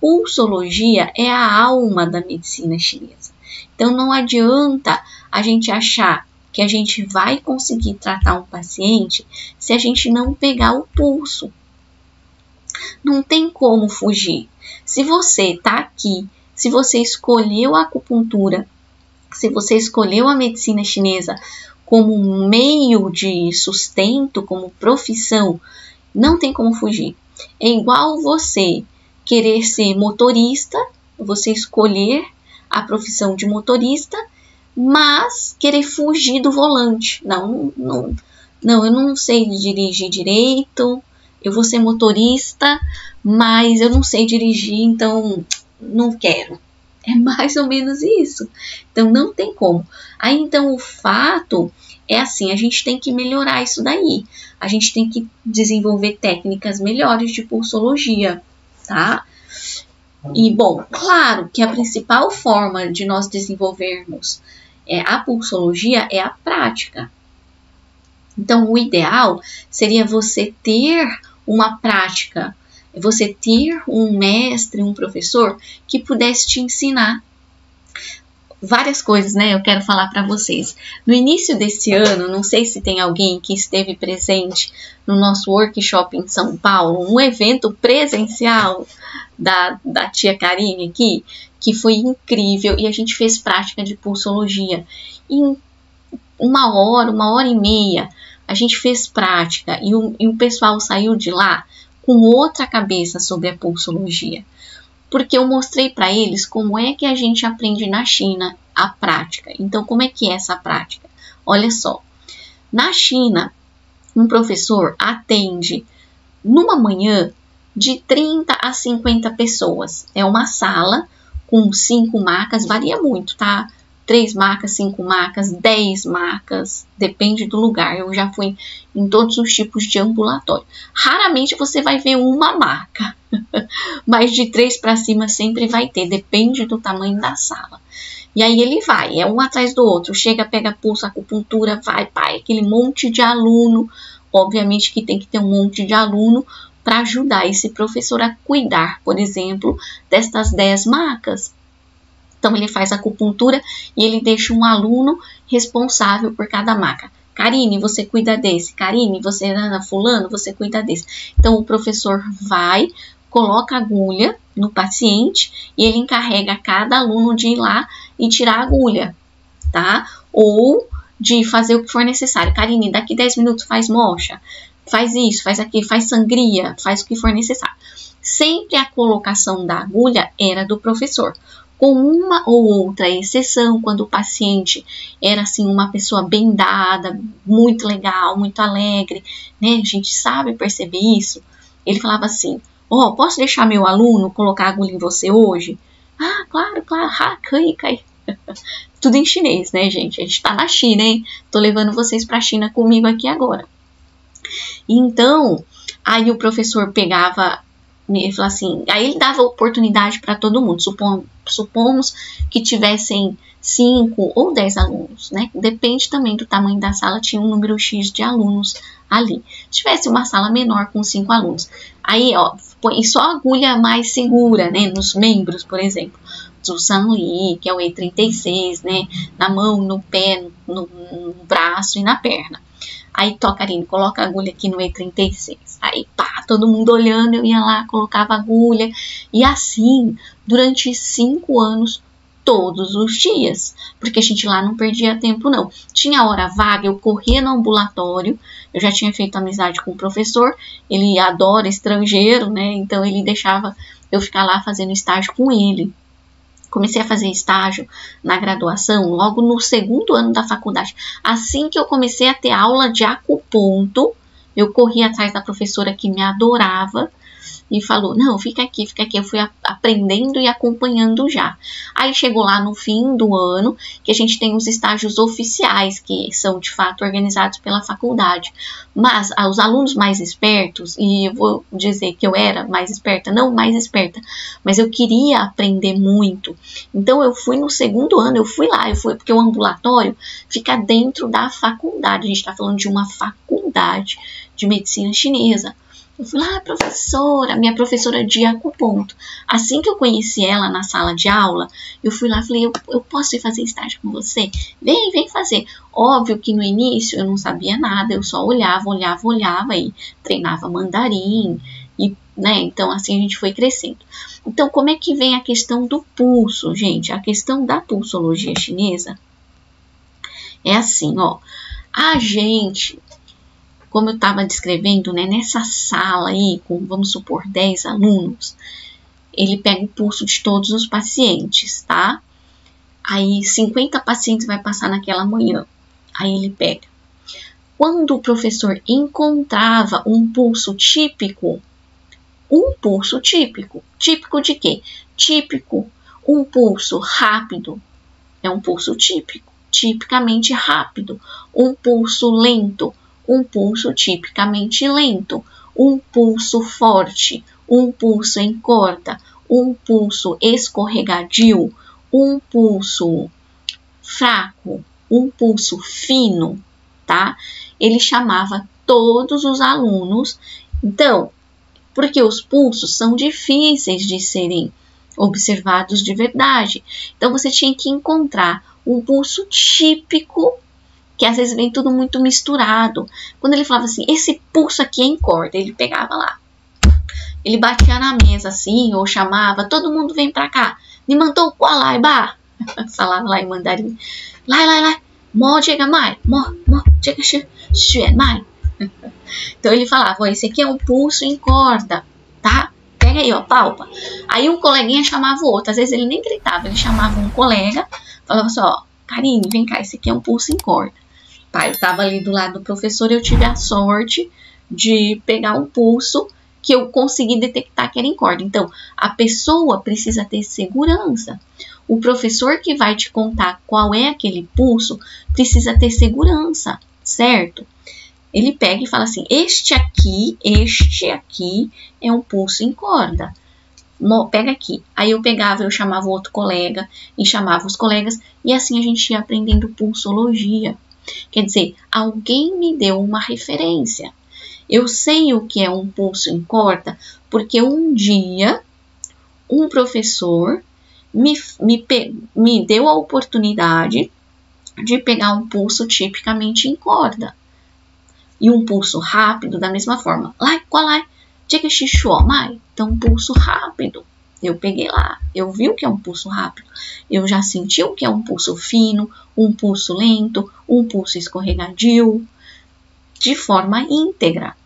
pulsologia é a alma da medicina chinesa. Então, não adianta a gente achar que a gente vai conseguir tratar um paciente se a gente não pegar o pulso. Não tem como fugir. Se você está aqui, se você escolheu a acupuntura, se você escolheu a medicina chinesa como meio de sustento, como profissão, não tem como fugir. É igual você querer ser motorista, você escolher a profissão de motorista, mas querer fugir do volante. Não, eu não sei dirigir direito, eu vou ser motorista, mas eu não sei dirigir, então não quero. É mais ou menos isso. Então, não tem como. Aí, então, o fato é assim, a gente tem que melhorar isso daí. A gente tem que desenvolver técnicas melhores de pulsologia, tá? E, bom, claro que a principal forma de nós desenvolvermos a pulsologia é a prática. Então, o ideal seria você ter uma prática, você ter um mestre, um professor que pudesse te ensinar várias coisas, né? Eu quero falar para vocês. No início desse ano, não sei se tem alguém que esteve presente no nosso workshop em São Paulo, um evento presencial da tia Karine aqui, que foi incrível, e a gente fez prática de pulsologia. Em uma hora e meia, a gente fez prática e o pessoal saiu de lá com outra cabeça sobre a pulsologia. Porque eu mostrei para eles como é que a gente aprende na China a prática. Então, como é que é essa prática? Olha só, na China, um professor atende numa manhã de 30 a 50 pessoas. É uma sala com 5 macas, varia muito, tá? 3 macas, 5 macas, 10 macas, depende do lugar. Eu já fui em todos os tipos de ambulatório. Raramente você vai ver uma maca, mas de 3 para cima sempre vai ter, depende do tamanho da sala. E aí ele vai, é um atrás do outro, chega, pega pulso, acupuntura, vai, aquele monte de aluno. Obviamente que tem que ter um monte de aluno para ajudar esse professor a cuidar, por exemplo, destas 10 macas. Então, ele faz acupuntura e ele deixa um aluno responsável por cada maca. Karine, você cuida desse. Karine, você, fulano, você cuida desse. Então, o professor vai, coloca a agulha no paciente e ele encarrega cada aluno de ir lá e tirar a agulha, tá? Ou de fazer o que for necessário. Karine, daqui 10 minutos faz mocha, faz isso, faz aquilo, faz sangria, faz o que for necessário. Sempre a colocação da agulha era do professor. Com uma ou outra exceção, quando o paciente era assim uma pessoa bem dada, muito legal, muito alegre, né? A gente sabe perceber isso. Ele falava assim: posso deixar meu aluno colocar agulha em você hoje? Ah, claro, cai. Tudo em chinês, né, gente? A gente tá na China, hein? Tô levando vocês pra China comigo aqui agora. Então, aí o professor pegava, ele falou assim, aí ele dava oportunidade para todo mundo. Supomos que tivessem 5 ou 10 alunos, né? Depende também do tamanho da sala, tinha um número X de alunos ali. Se tivesse uma sala menor com 5 alunos, aí, põe só a agulha mais segura, né? Nos membros, por exemplo, do Sanli, que é o E36, né? Na mão, no pé, no braço e na perna. Aí, Karine, coloca a agulha aqui no E36. Aí, todo mundo olhando, eu ia lá, colocava a agulha. E assim, durante 5 anos, todos os dias. Porque a gente lá não perdia tempo, não. Tinha hora vaga, eu corria no ambulatório. Eu já tinha feito amizade com o professor. Ele adora estrangeiro, né? Então, ele deixava eu ficar lá fazendo estágio com ele. Comecei a fazer estágio na graduação, logo no 2º ano da faculdade. Assim que eu comecei a ter aula de acuponto, eu corri atrás da professora que me adorava e falou, não, fica aqui. Eu fui aprendendo e acompanhando já. Aí chegou lá no fim do ano, que a gente tem os estágios oficiais, que são de fato organizados pela faculdade. Mas os alunos mais espertos, e eu vou dizer que eu era mais esperta, não mais esperta, mas eu queria aprender muito. Então eu fui no 2º ano, eu fui porque o ambulatório fica dentro da faculdade. A gente está falando de uma faculdade de medicina chinesa. Eu fui lá, professora, minha professora de acuponto. Assim que eu conheci ela na sala de aula, eu fui lá e falei, eu posso ir fazer estágio com você? Vem fazer. Óbvio que no início eu não sabia nada, eu só olhava e treinava mandarim. E, né, então assim a gente foi crescendo. Então como é que vem a questão do pulso, gente? A questão da pulsologia chinesa é assim, ó. A gente... Como eu estava descrevendo, né, nessa sala aí, com, vamos supor, 10 alunos, ele pega o pulso de todos os pacientes, tá? Aí 50 pacientes vai passar naquela manhã. Aí ele pega. Quando o professor encontrava um pulso típico típico de quê? Típico, um pulso rápido, é um pulso típico, tipicamente rápido, um pulso lento, um pulso tipicamente lento, um pulso forte, um pulso em corda, um pulso escorregadio, um pulso fraco, um pulso fino, tá? Ele chamava todos os alunos. Então, porque os pulsos são difíceis de serem observados de verdade. Então, você tinha que encontrar um pulso típico, que às vezes vem tudo muito misturado. Quando ele falava assim, esse pulso aqui é em corda, ele pegava lá. Ele batia na mesa assim, ou chamava, todo mundo vem pra cá. Me mandou o lai ba. Falava lá em mandarim. Lai, mo chega mai, mo chega xue mai. Então ele falava, esse aqui é um pulso em corda, tá? Pega aí, ó, palpa. Aí um coleguinha chamava o outro, às vezes ele nem gritava, ele chamava um colega, falava assim, ó, Karine, vem cá, esse aqui é um pulso em corda. Tá, eu estava ali do lado do professor, eu tive a sorte de pegar um pulso que eu consegui detectar que era em corda. Então, a pessoa precisa ter segurança. O professor que vai te contar qual é aquele pulso precisa ter segurança, certo? Ele pega e fala assim, este aqui é um pulso em corda. Pega aqui. Aí eu pegava, eu chamava outro colega e chamava os colegas e assim a gente ia aprendendo pulsologia. Quer dizer, alguém me deu uma referência. Eu sei o que é um pulso em corda porque um dia um professor me deu a oportunidade de pegar um pulso tipicamente em corda. E um pulso rápido da mesma forma. Então, um pulso rápido. Eu peguei lá, eu vi o que é um pulso rápido. Eu já senti o que é um pulso fino, um pulso lento, um pulso escorregadio, de forma íntegra.